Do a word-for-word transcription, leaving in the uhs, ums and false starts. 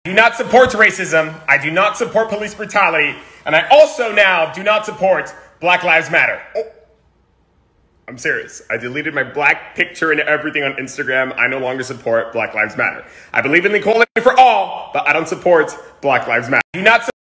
do not support racism. I do not support police brutality. And I also now do not support Black Lives Matter. Oh, I'm serious. I deleted my black picture and everything on Instagram. I no longer support Black Lives Matter. I believe in equality for all, but I don't support Black Lives Matter. Do not